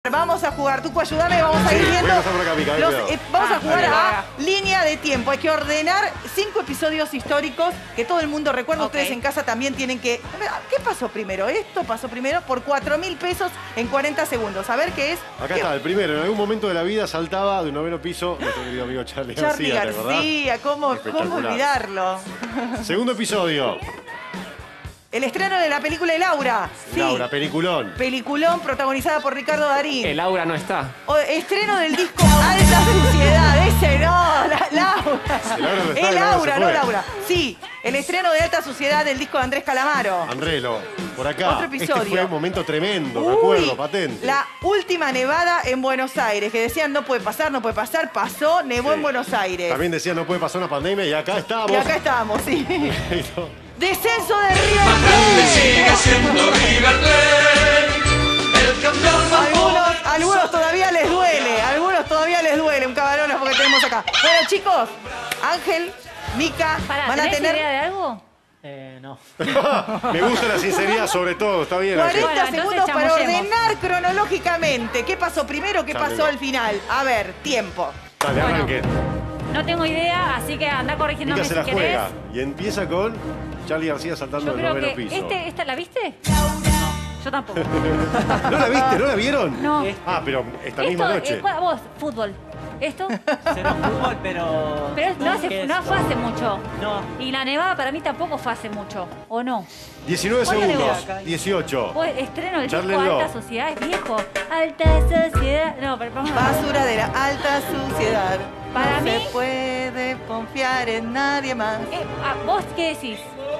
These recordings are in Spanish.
Vamos a jugar, Tuco, ayúdame, vamos a ir viendo. Vamos a jugar a línea de tiempo. Hay que ordenar 5 episodios históricos que todo el mundo recuerda. Ustedes en casa también tienen que... ¿Qué pasó primero? Esto pasó primero por 4.000 pesos en 40 segundos. A ver qué es. Acá está, el primero. En algún momento de la vida saltaba de un 9º piso nuestro querido amigo Charlie García, ¿cómo olvidarlo? Segundo episodio. El estreno de la película El Aura. Sí. Laura, peliculón. Peliculón protagonizada por Ricardo Darín. El Aura no está. Estreno del disco Alta Suciedad. Ese no, Laura. El Aura, no Laura. Sí, el estreno de Alta Suciedad del disco de Andrés Calamaro. Andrelo, por acá. Otro episodio. Este fue un momento tremendo, me acuerdo, patente. La última nevada en Buenos Aires, que decían no puede pasar, no puede pasar. Pasó, nevó en Buenos Aires. También decían no puede pasar una pandemia y acá estamos. Y acá estamos, sí. Descenso de River Plate. Sigue siendo River Plate, el campeón más algunos todavía les duele, un cabarones porque tenemos acá. Bueno, chicos, Ángel, Mica, van a tener... idea de algo? No. Me gusta la sinceridad sobre todo, está bien. 40 segundos para ordenar cronológicamente. ¿Qué pasó primero? ¿Qué pasó al final? A ver, tiempo. Dale, arranque. No tengo idea, así que anda corrigiéndome Mica se la si querés. juega y empieza con Charlie García saltando Yo del creo 9º que piso. ¿Esta la viste? Yo tampoco. ¿No la viste? ¿No la vieron? No. Ah, pero esta misma noche. Vos, fútbol. ¿Esto? Será fútbol, pero... Pero no fue hace mucho. No. Y la nevada para mí tampoco fue hace mucho, ¿o no? 19 ¿Cuándo segundos. nevó? 18. Vos, estreno el disco Charlenlo. Alta Sociedad, es viejo. Alta Sociedad. No, pero vamos a... Basura de la alta suciedad. Para no mí- se puede confiar en nadie más. ¿Vos qué decís?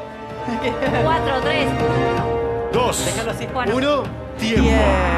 4, 3. 2. Déjalo así. Bueno. 1. Tiempo.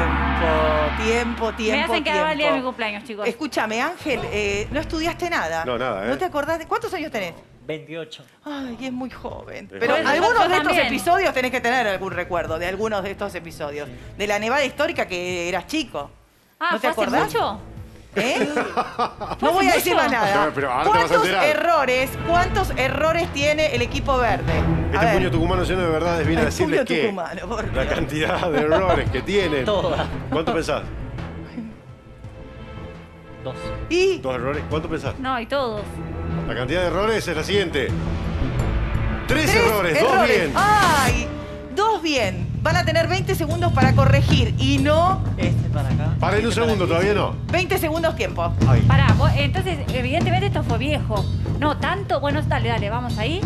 Tiempo. Me hacen quedar el día de mi cumpleaños, chicos. Escúchame, Ángel, no estudiaste nada. No, nada, ¿eh? ¿No te acordás? ¿Cuántos años tenés? 28. Ay, es muy joven. Es Pero joven. algunos de estos También. episodios tenés que tener algún recuerdo de algunos de estos episodios. De la nevada histórica que eras chico. Ah, ¿No te ¿fue hace acordás? mucho? ¿Eh? No voy a decir más nada. No, pero ahora te vas a enterar. ¿Cuántos errores tiene el equipo verde? A Este ver. puño tucumano lleno de verdades viene a El decirles puño que tucumano, por la Dios. cantidad de errores que tienen. Toda. ¿Cuánto pensás? 2. Y 2 errores. ¿Cuánto pensás? No, y todos. La cantidad de errores es la siguiente. 3 3 errores, 2 bien. ¡Ay! 2 bien. Van a tener 20 segundos para corregir y no Este para acá. Paren un Este para segundo, aquí. todavía no. 20 segundos tiempo. Ay. Pará, entonces, evidentemente esto fue viejo. No, tanto. Bueno, dale, vamos ahí.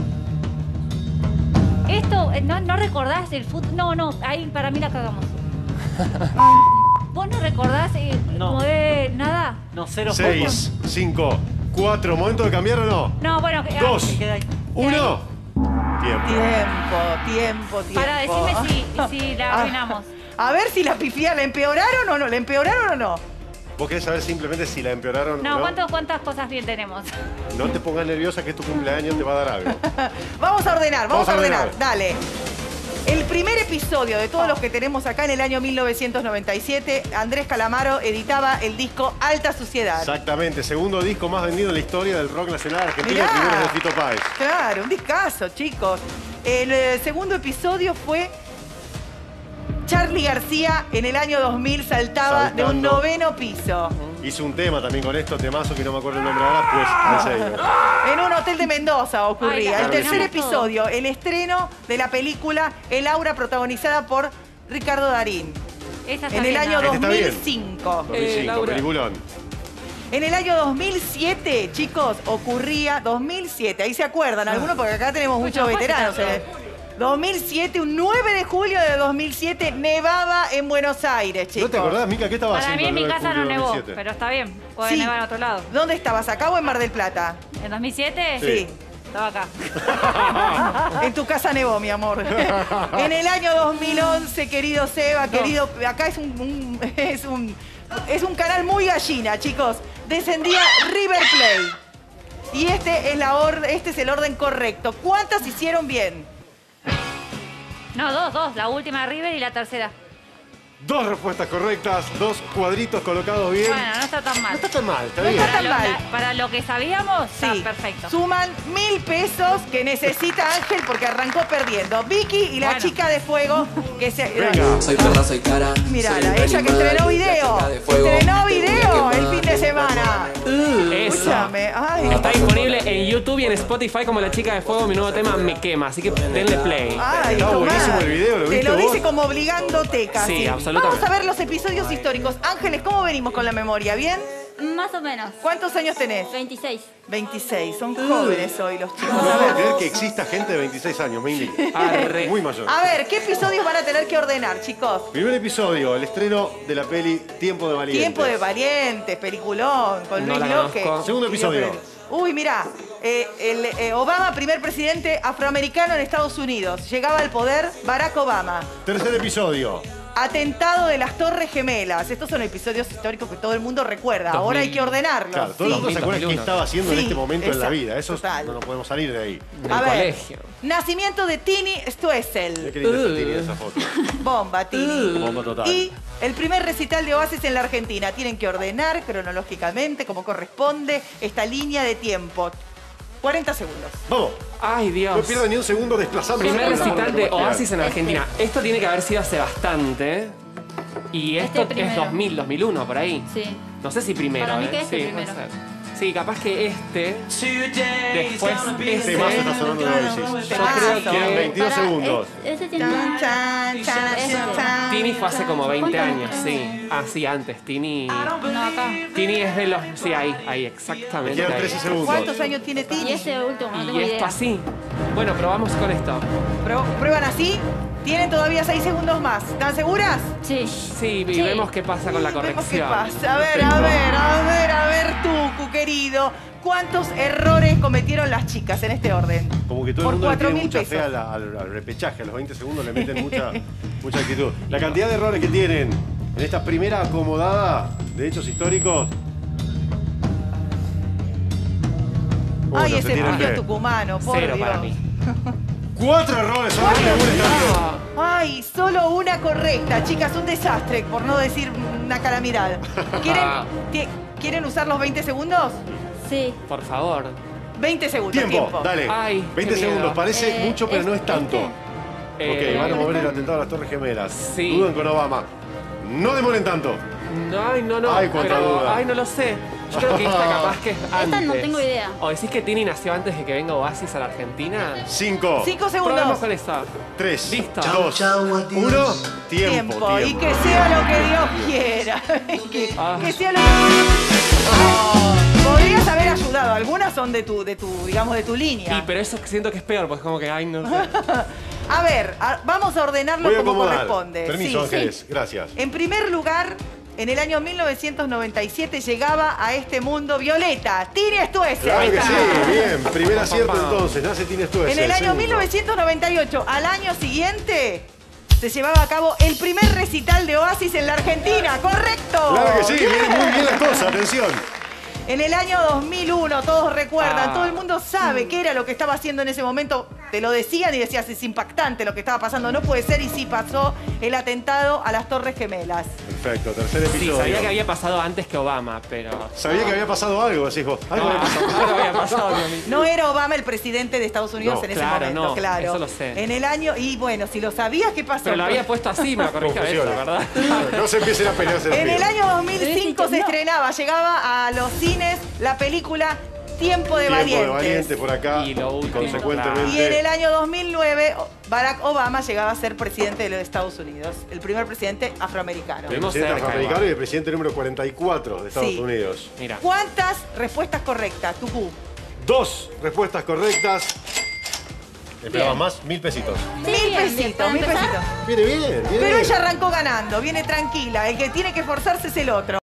Esto, ¿no recordás el fútbol? No, ahí para mí la cagamos. ¿Vos no recordás No. como de nada? No, 0 6, 5, 4. ¿Momento de cambiar o no? No, bueno. 2, Se queda ahí. 1. Tiempo. Tiempo. Para decirme si la arruinamos. A ver si la pifía la empeoraron o no. ¿La empeoraron o no? ¿Vos querés saber simplemente si la empeoraron No, o no? ¿cuántas cosas bien tenemos? No te pongas nerviosa que es tu cumpleaños, te va a dar algo. Vamos a ordenar, vamos a ordenar. ordenar. Dale. El primer episodio de todos los que tenemos acá en el año 1997, Andrés Calamaro editaba el disco Alta Suciedad. Exactamente, segundo disco más vendido en la historia del rock nacional argentino, Mirá. primero es de Fito Páez. Claro, un discazo, chicos. El segundo episodio fue Charlie García en el año 2000 saltaba de un Saltando. 9º piso. Hizo un tema también con esto, temazo que no me acuerdo el nombre ahora, pues Alzheimer. En un hotel de Mendoza ocurría. Ay, El tercer todo. episodio, el estreno de la película El Aura, protagonizada por Ricardo Darín. Esa está En el bien, año ¿no? Este está bien. 2005. 2005, Laura. peliculón. En el año 2007, chicos, ocurría 2007. Ahí se acuerdan algunos porque acá tenemos muchos no fue hace veteranos. tanto. 2007, un 9 de julio de 2007, nevaba en Buenos Aires, chicos. ¿No te acordás, Mica, qué estaba Para haciendo mí en el mi 9 de casa no julio de nevó, 2007? pero está bien. Puede Sí. nevar en otro lado. ¿Dónde estabas? ¿Acá o en Mar del Plata? ¿En 2007? Sí. Estaba acá. En tu casa nevó, mi amor. En el año 2011, querido Seba, querido... Acá es un canal muy gallina, chicos. Descendía River Plate. Y este es el orden correcto. ¿Cuántas hicieron bien? No, dos. La última de River y la tercera. 2 respuestas correctas, 2 cuadritos colocados bien. Bueno, no está tan mal. No está tan mal, está No bien. está tan mal. Para lo que sabíamos, está Sí. perfecto. Suman 1000 pesos que necesita Ángel porque arrancó perdiendo. Vicky y la Bueno. chica de fuego que se... Venga. Soy perra, soy cara. Mirala, soy un ella que animal, estrenó la video. chica de YouTube y en Spotify como La Chica de Fuego, mi nuevo tema Me Quema. Así que denle play. Ay, Está Tomás, buenísimo el video, ¿lo te viste lo vos? dice como obligándote casi. Sí, absolutamente. Vamos a ver los episodios históricos. Ángeles, ¿cómo venimos con la memoria? ¿Bien? Más o menos. ¿Cuántos años tenés? 26. 26. Son jóvenes hoy los chicos. No A puedo ver. creer que exista gente de 26 años, me indigna. Arre. Muy mayor. A ver, ¿qué episodios van a tener que ordenar, chicos? Primer episodio, el estreno de la peli Tiempo de Valientes. Tiempo de Valientes, peliculón, con No Luis la López. conozco. Segundo episodio. Uy, mirá, Obama, primer presidente afroamericano en Estados Unidos. Llegaba al poder Barack Obama. Tercer episodio. Atentado de las Torres Gemelas. Estos son episodios históricos que todo el mundo recuerda. Ahora hay que ordenarlos. Claro, todo el mundo se acuerda qué 2001. estaba haciendo en Sí, este momento en la exacto, vida. Eso total. no nos podemos salir de ahí. En A el ver, colegio. nacimiento de Tini Qué Stoessel. linda está Tini en esa foto. Bomba, Tini. Bomba total. Y el primer recital de Oasis en la Argentina. Tienen que ordenar cronológicamente, como corresponde, esta línea de tiempo. 40 segundos. Vamos, Ay, no Dios. pierdan ni un segundo desplazándose. Primer por el amor recital de Sebastián. Oasis en Argentina. Esto tiene que haber sido hace bastante. Y esto es primero. 2000, 2001, por ahí. Sí. No sé si primero, Para mí que ¿eh? este Sí, primero. puede ser. Sí, capaz que este. Después Este más está sonando de Oasis. Yo creo Quedan que 22 segundos. Ese tiene Chan, chan, chan, Este. chan. Tini fue hace como 20 ¿Cuántos años, sí. Ah, sí, antes. Tini. No, acá. Tini es de los. Sí, ahí, exactamente. Quedan ahí. 13 segundos. ¿Cuántos años tiene Y Tini? ese último, no tengo Y esto idea. así. Bueno, probamos con esto. ¿Prueban así? Tienen todavía 6 segundos más. ¿Están seguras? Sí. Sí, y Sí. vemos qué pasa con la Vemos qué corrección. pasa. A ver, tú, querido. ¿Cuántos errores cometieron las chicas en este orden? Como que todo Por el mundo le tiene 4.000 mucha fe pesos. al repechaje. A los 20 segundos le meten mucha actitud. La cantidad de errores que tienen en esta primera acomodada de hechos históricos. Ay, Uno, se ese tienen Julio fe. Tucumano, por Cero Dios. para mí. 4 errores solamente Julio está bien. Ay, solo una correcta. Chicas, un desastre, por no decir una calamidad. ¿Quieren usar los 20 segundos? Sí. Por favor. 20 segundos. Tiempo, dale. Ay, 20 qué segundos. miedo. Parece mucho, pero no es tanto. Eh, Ok, van a mover el atentado a las Torres Gemelas. Sí. Dudan con Obama. No demoren tanto. No. Ay, cuánta duda. Ay, no lo sé. Yo creo que esta capaz que es antes. Esta no tengo idea. ¿O decís que Tini nació antes de que venga Oasis a la Argentina? 5, 5 Probemos segundos. con esta. 3, Listo. 2, 1. Tiempo. Y que sea lo que Dios quiera. Ah. Que sea lo que... Podrías haber ayudado. Algunas son de tu línea. Y pero eso siento que es peor, porque como que, ay, no sé. A ver, vamos a ordenarlo Voy a como acomodar. corresponde. Permiso, Sí, Ángeles. sí. Gracias. En primer lugar, en el año 1997 llegaba a este mundo Violeta, Tini Stoessel. Claro que sí, está. bien. Primer acierto Pam, pam. entonces. Nace Tini Stoessel. En el año segundo. 1998, al año siguiente, se llevaba a cabo el primer recital de Oasis en la Argentina. ¡Correcto! Claro que sí, viene muy bien la cosa. Atención. En el año 2001, todos recuerdan, Ah. todo el mundo sabe qué era lo que estaba haciendo en ese momento. Te lo decían y decías, es impactante lo que estaba pasando, no puede ser. Y sí pasó el atentado a las Torres Gemelas. Perfecto, tercer Sí, episodio. sabía que había pasado antes que Obama, pero... Sabía que había pasado algo, decís vos. Algo había pasado. no había pasado ni a mí. No era Obama el presidente de Estados Unidos No, en ese claro, momento, no, claro. eso lo sé. En el año, y bueno, si lo sabías, ¿qué pasó? Pero lo había puesto así, me lo corrigió eso, Confusiones. ¿verdad? No se empiecen a pelearse los En el pies. año 2005 se No. estrenaba, llegaba a los cines la película Tiempo de Tiempo Valientes. de valiente por acá. Y lo último, consecuentemente. Y en el año 2009, Barack Obama llegaba a ser presidente de los Estados Unidos, el primer presidente afroamericano. El Vimos presidente cerca, afroamericano igual. y el presidente número 44 de Estados Sí. Unidos. Mira. ¿Cuántas respuestas correctas, Tucú? 2 respuestas correctas. Esperabas Bien. más, 1000 pesitos. Sí, 1000 bien, pesitos, para 1000 empezar. pesitos. Viene bien, viene Pero bien. ella arrancó ganando, viene tranquila. El que tiene que esforzarse es el otro.